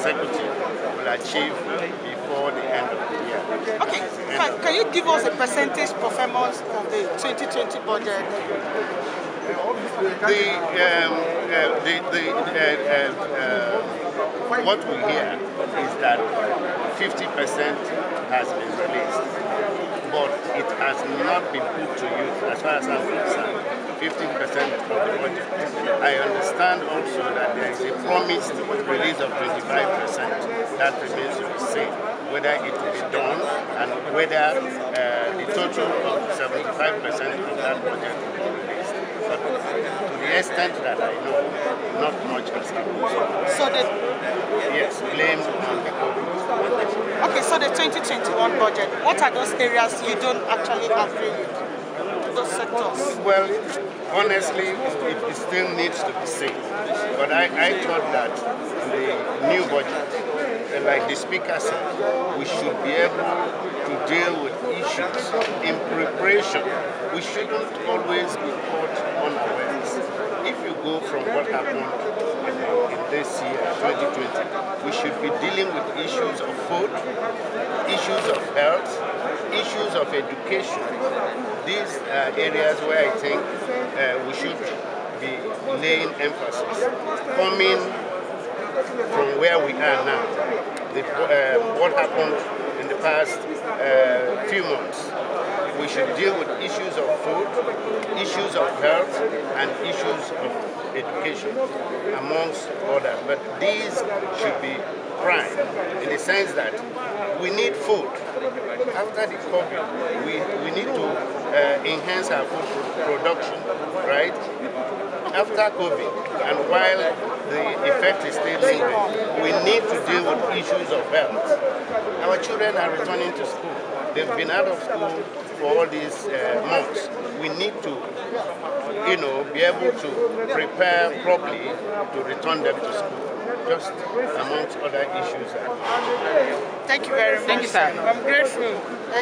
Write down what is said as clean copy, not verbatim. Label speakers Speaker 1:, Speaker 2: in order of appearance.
Speaker 1: executive will achieve before the end of the year.
Speaker 2: Okay, can you give us a percentage performance of the 2020 budget?
Speaker 1: What we hear is that 50% has been released, but it has not been put to use as far as I'm concerned. 50% of the budget. I understand also that there is a promised release of 25%. That remains to be seen, whether it will be done and whether the total of 75% of that budget will be released. But to the extent that I know, not much has happened.
Speaker 2: So
Speaker 1: yes, blamed on the COVID.
Speaker 2: Okay, so the 2021 budget, what are those areas you don't actually agree with? Those sectors?
Speaker 1: Well, honestly, it still needs to be seen. But I thought that the new budget, like the Speaker said, we should be able to deal with issues in preparation. We shouldn't always be caught unawares. If you go from what happened in this year, 2020, we should be dealing with issues of food, issues of health, issues of education. These are areas where I think we should be laying emphasis. Coming from where we are now, what happened in the past few months, we should deal with issues of food, issues of health, and issues of education, amongst others. But these should be prime in the sense that we need food. After the COVID, we need to enhance our food production, right? After COVID, and while the effect is still lingering, we need to deal with issues of health. Our children are returning to school. They've been out of school for all these months. We need to, be able to prepare properly to return them to school, just amongst other issues.
Speaker 2: Thank you very much.
Speaker 3: Thank you, sir.
Speaker 2: I'm grateful.